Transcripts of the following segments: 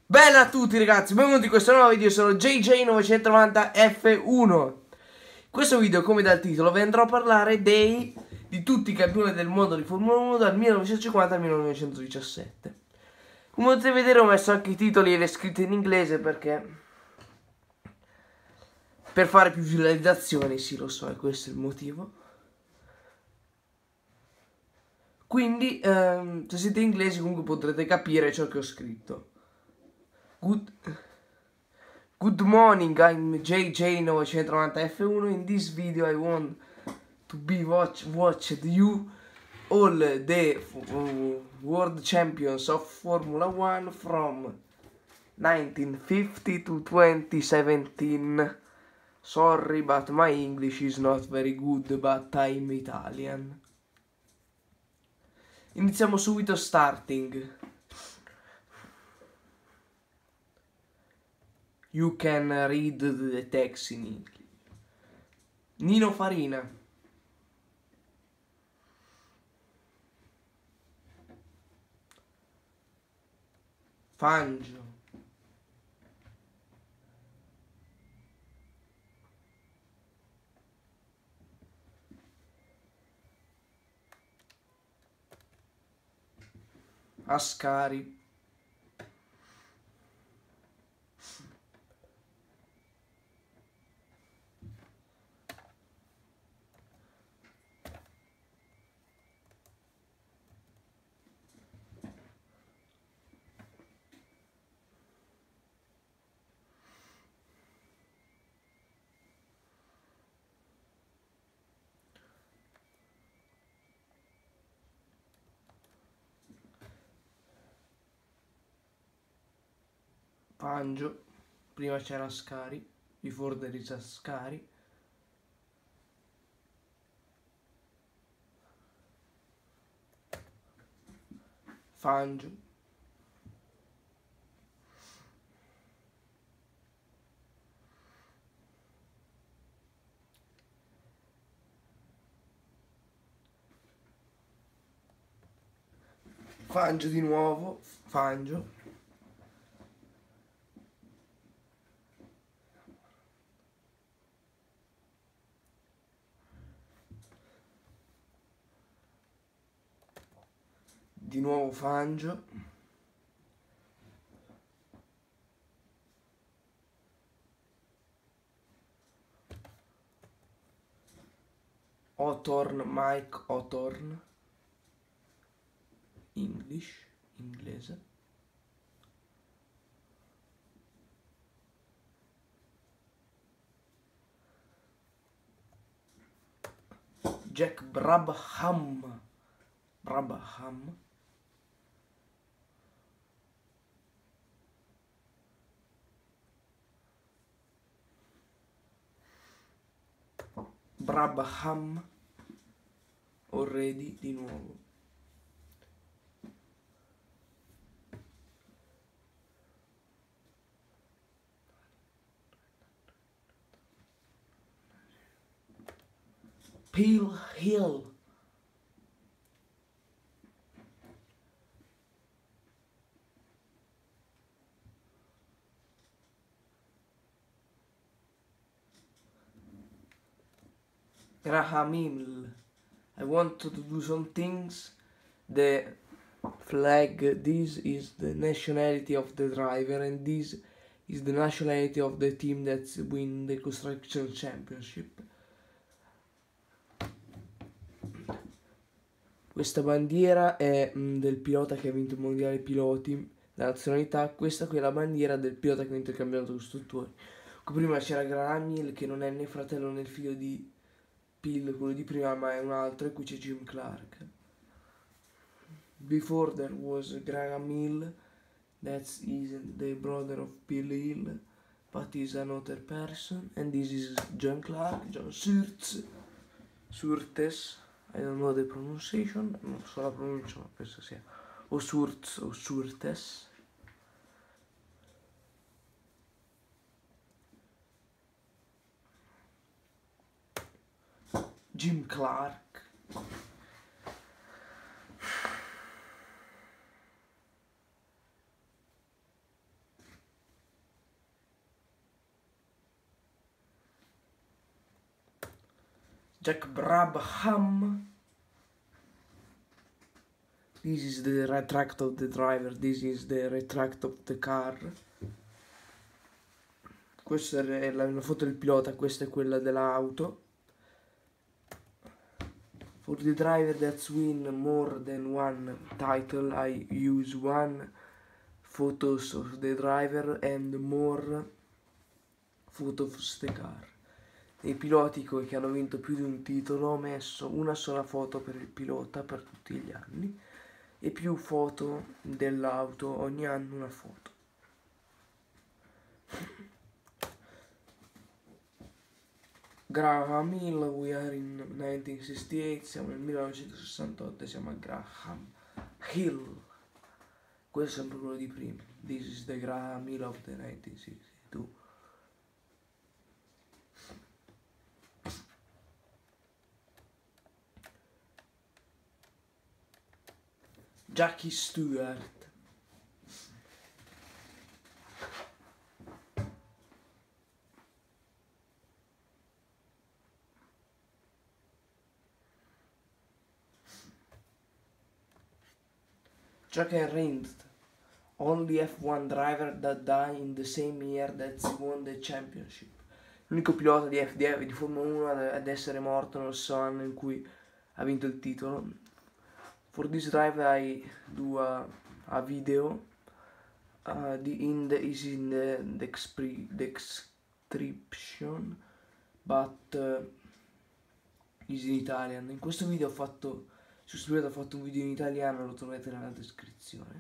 Bella a tutti ragazzi, benvenuti in questo nuovo video, sono JJ990F1. In questo video, come dal titolo, vi andrò a parlare di tutti i campioni del mondo di Formula 1 dal 1950 al 1917. Come potete vedere ho messo anche i titoli e le scritte in inglese perché per fare più visualizzazioni, sì lo so, e questo è il motivo. Quindi se siete inglesi comunque potrete capire ciò che ho scritto. Good morning, I'm JJ990F1. In this video I want to be watched you all the world champions of Formula 1 from 1950 to 2017. Sorry, but my English is not very good, but I'm Italian. Iniziamo subito starting. You can read the text in English. Nino Farina. Fangio. Ascari. Fangio. Prima c'era Ascari. Before there is Ascari. Fangio. Fangio di nuovo. Fangio. Di nuovo Fangio. Hawthorne, Mike Hawthorne. English, inglese. Jack Brabham. Brabham. Brabham. Already di nuovo. Peel Hill. Graham Hill. I want to do some things. The flag, this is the nationality of the driver and this is the nationality of the team that win the construction championship. Questa bandiera è del pilota che ha vinto il mondiale piloti, la nazionalità. Questa qui è la bandiera del pilota che ha vinto il campionato costruttori. Qui prima c'era Graham Hill che non è né fratello né figlio di Peel, quello di prima, ma è un altro, e qui c'è Jim Clark. Before there was Graham Hill, that is the brother of Peel Hill, but is another person, and this is John Clark, John Surtees, I don't know the pronunciation, non so la pronuncia, ma penso sia o Surtees o Surtees. Jim Clark. Jack Brabham. This is the retract of the driver, this is the retract of the car. Questa è la foto del pilota, questa è quella dell'auto. For the driver that's win more than one title, I use one photos of the driver and more photos of the car. I piloti che hanno vinto più di un titolo ho messo una sola foto per il pilota per tutti gli anni e più foto dell'auto, ogni anno una foto. Graham Hill, we are in 1968, siamo nel 1968, siamo a Graham Hill. Questo è sempre quello di prima. This is the Graham Hill of the 1962. Jackie Stewart. Jack Rindst, only F1 driver that died in the same year that he won the championship. L'unico pilota di Formula 1 ad essere morto nello stesso anno in cui ha vinto il titolo. For this driver I do a video is in the description, but is in Italian. In questo video ho fatto un video in italiano, lo trovate nella descrizione.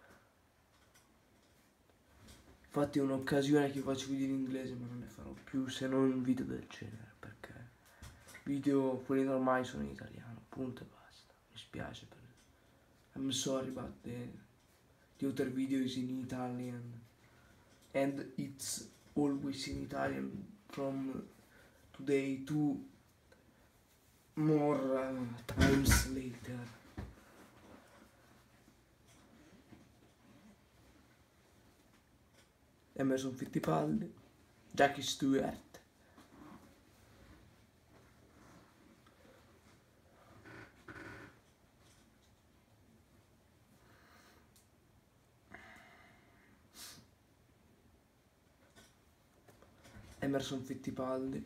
Infatti è un'occasione che faccio video in inglese, ma non ne farò più se non un video del genere, perché video quelli normali sono in italiano, punto e basta. Mi spiace per I'm sorry, but the other video is in Italian and it's always in Italian from today to more times later. Emerson Fittipaldi, Jackie Stewart. Emerson Fittipaldi.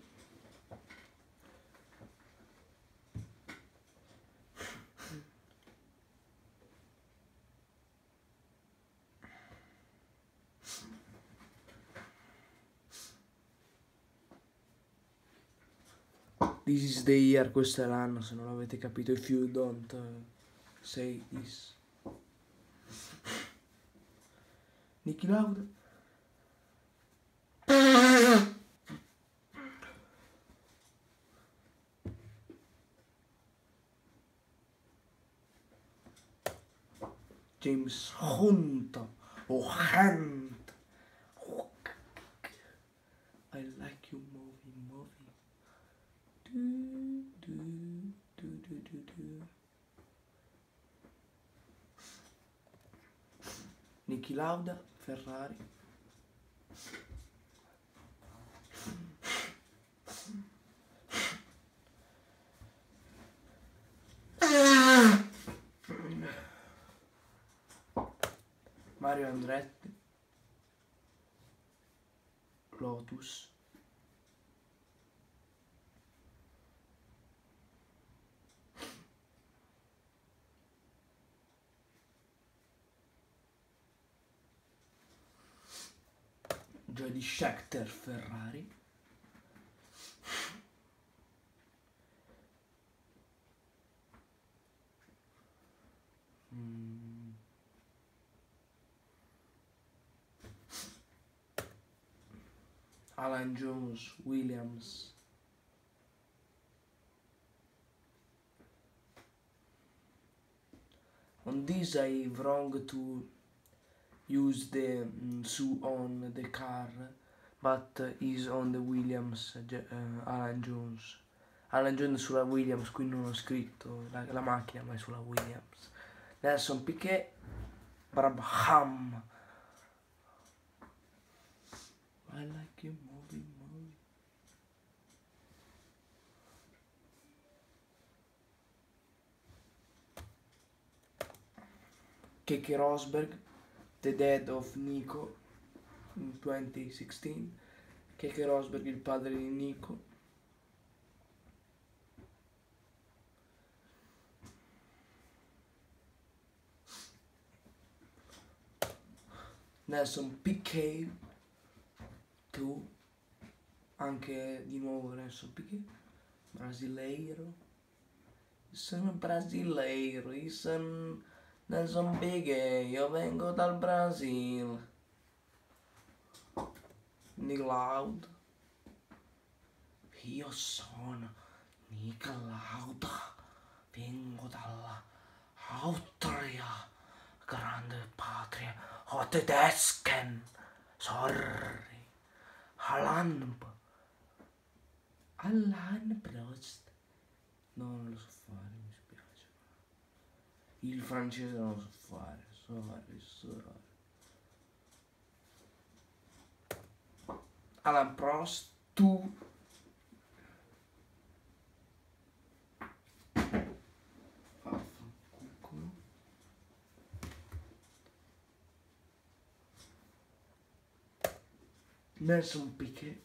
This is the year, questo è l'anno, se non l'avete capito, if you don't say this. Niki Lauda. James Hunt o Hunt. I like you movie. Niki Lauda, Ferrari. Mario Andretti, Lotus. Jody Scheckter, Ferrari. Alan Jones, Williams. On this I wrong to use the su on the car, but is on the Williams, Alan Jones. Alan Jones sulla Williams, qui non ho scritto la macchina, ma è sulla Williams. Nelson Piquet, Brabham. I like you moving. Keke Rosberg, The Death of Nico, in 2016. Keke Rosberg, il padre di Nico. Nelson Piquet, tu, anche di nuovo Nelson Piquet, brasileiro. Sono brasileiro, io sono Nelson Piquet, io vengo dal Brasile. Nick Lauda, io sono Nick Lauda, vengo dalla Austria, grande patria, o tedesken, sorry, Alain Prost. No, non lo so fare, mi spiace. Il francese non lo so fare, sorry. Alain Prost, tu. Nelson Piquet.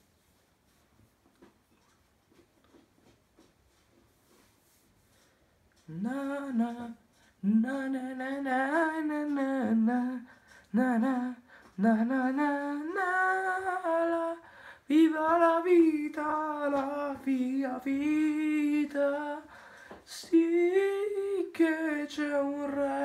Na na na na na na na na na na na na na na. Viva la vita, sì che c'è un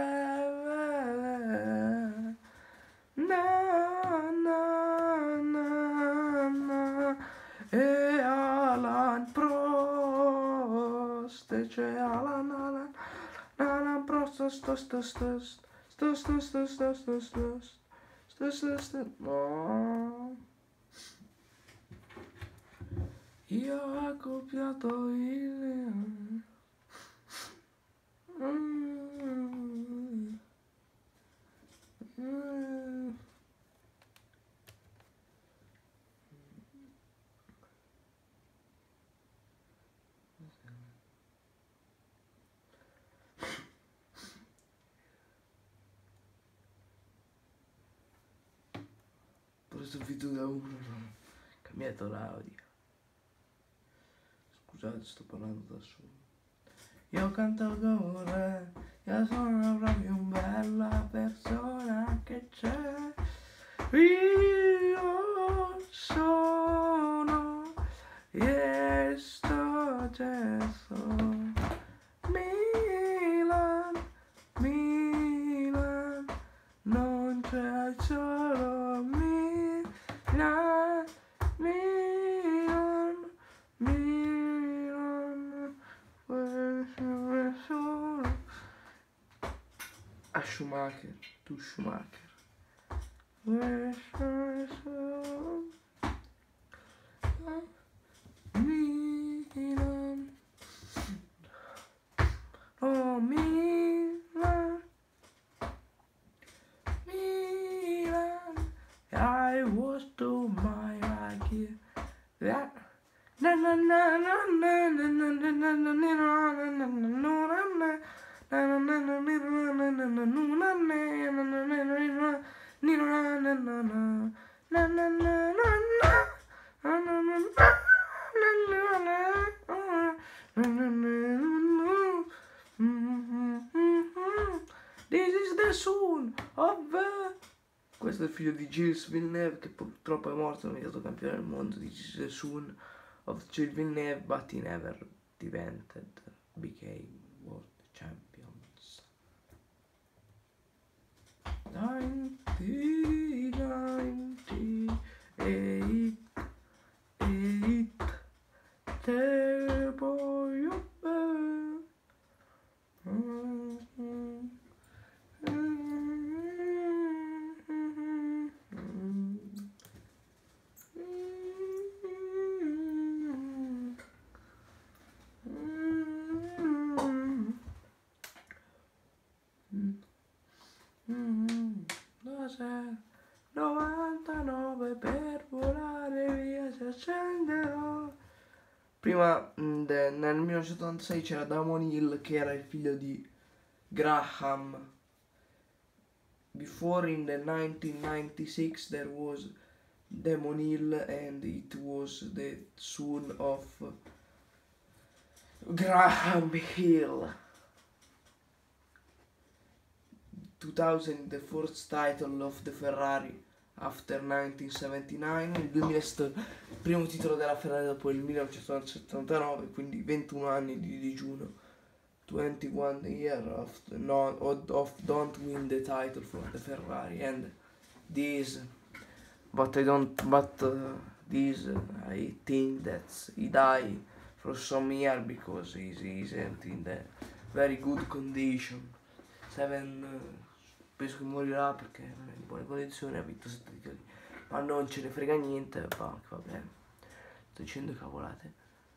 re. Na na na na. E Alain Prost, e c'è Alain Prost, no. Io ho copiato il... Questo video da uno, cambiato l'audio. Scusate, sto parlando da solo. Io canto come, io sono proprio una bella persona che c'è. Io sono questo gesso. Milan, non c'è solo Milan. A Schumacher, tu Schumacher. Milan, oh Milan, I was to my like it. Na na na na na na na na na This is the son of... Questo è il figlio di Gilles Villeneuve, che purtroppo è morto, non è stato campione del mondo, di the son of Gilles Villeneuve, but he never became world champions. 1998 Turbo Cos'è? 99 per volare via si accenderò. Prima nel 1986 c'era Damon Hill, che era il figlio di Graham before in the 1996 there was Damon Hill, and it was the son of Graham Hill. 2000 the first title of the Ferrari after 1979, il 2000 è stato il primo titolo della Ferrari dopo il 1979, quindi 21 anni di digiuno. 21 years of don't win the title for the Ferrari, and this, but I think that he died for some year because he isn't in the very good condition. Penso che morirà perché non è in buone condizioni, ha vinto 7 titoli, ma non ce ne frega niente, va bene, sto dicendo cavolate.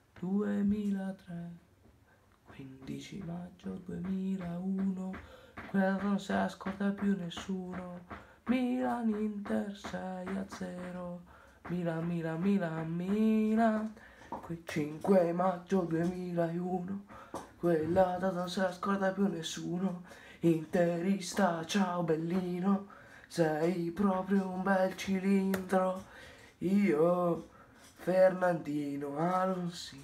2003 15 maggio 2001, quella non se la scorda più nessuno. Milan Inter 6-0, Milan. 5 maggio 2001, quella data non se la scorda più nessuno. Interista, ciao bellino, sei proprio un bel cilindro. Io, Fernandino Alonso.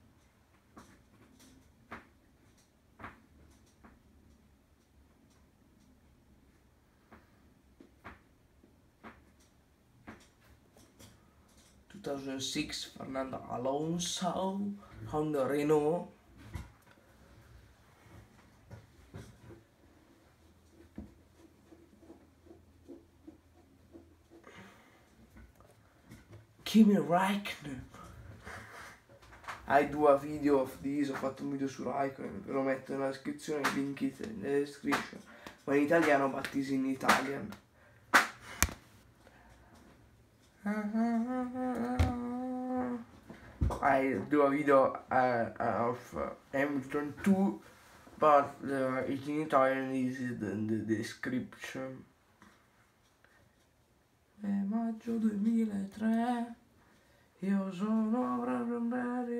2006 Fernando Alonso, Honda Renault. Kimi Räikkönen. Hai due video of this, ho fatto un video su Räikkönen, ve lo metto nella descrizione, il link nella descrizione, ma in italiano Battis in Italian. I do a video of Hamilton 2, but it in Italian is in the description. Maggio 2003, io sono proprio un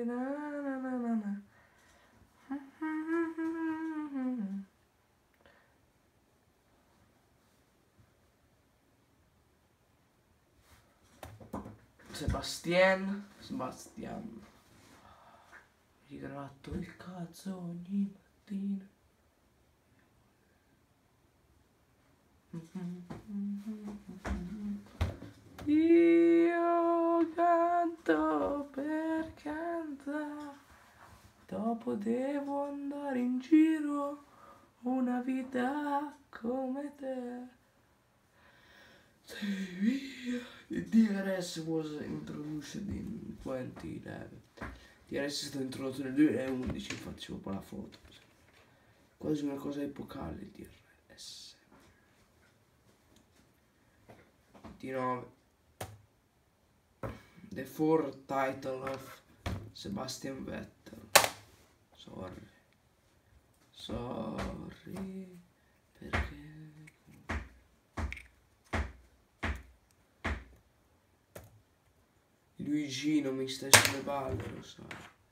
Sebastian, rigratto il cazzo ogni mattina. Io canto per cantare, dopo devo andare in giro, una vita come te. Sei via. The DRS was introduced in 2011. DRS è stato introdotto nel 2011, infatti c'è proprio la foto. Quasi una cosa epocale il DRS. 29. The fourth title of Sebastian Vettel. Sorry, perché Luigino mi stai sulle balle, lo sai.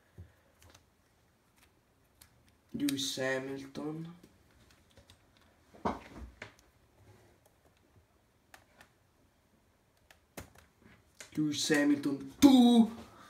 Lewis Hamilton. Lewis Hamilton, tu!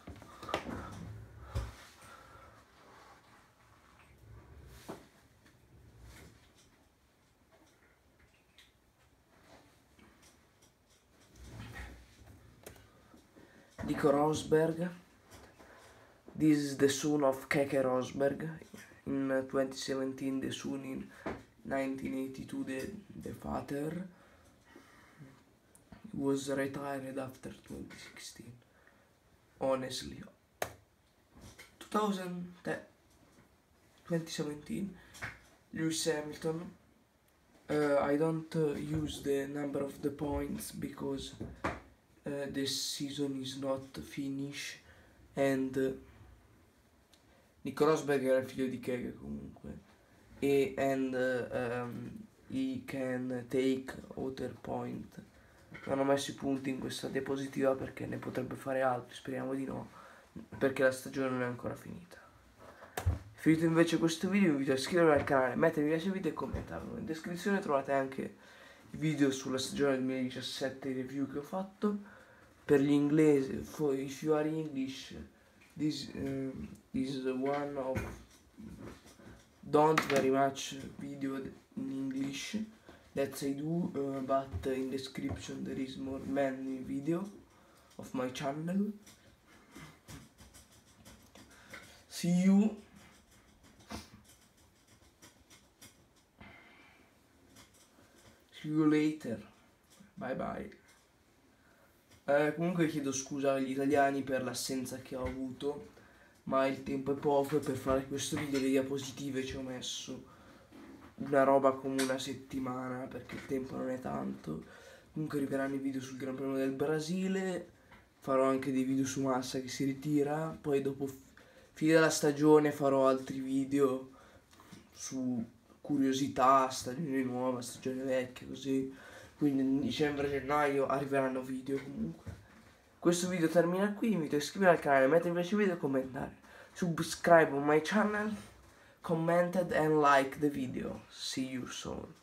Nico Rosberg. This is the son of Keke Rosberg. In 2017 the son, in 1982 the father. He was retired after 2016. Honestly. 2017 Lewis Hamilton. I don't use the number of the points because this season is not finished, and Nico Rosberg era il figlio di Keke comunque, and he can take other point. Non ho messo i punti in questa diapositiva perché ne potrebbe fare altri, speriamo di no, perché la stagione non è ancora finita. Finito invece questo video, vi invito a iscrivervi al canale, mettere mi piace al video e commentarlo. In descrizione trovate anche video sulla stagione 2017 review che ho fatto. Per gli inglesi, if you are English, this is one of don't very much video in English that I do, but in description there is more many video of my channel. See you. See you later. Bye bye. Comunque chiedo scusa agli italiani per l'assenza che ho avuto, ma il tempo è poco e per fare questo video le diapositive ci ho messo una roba come una settimana perché il tempo non è tanto. Comunque arriveranno i video sul Gran Premio del Brasile, farò anche dei video su Massa che si ritira, poi dopo fine della stagione farò altri video su curiosità, stagione nuova, stagione vecchia, così. Quindi in dicembre-gennaio arriveranno video comunque. Questo video termina qui, vi invito a iscrivervi al canale, mettere mi piace il video e commentare. Subscribe on my channel, commented and like the video. See you soon.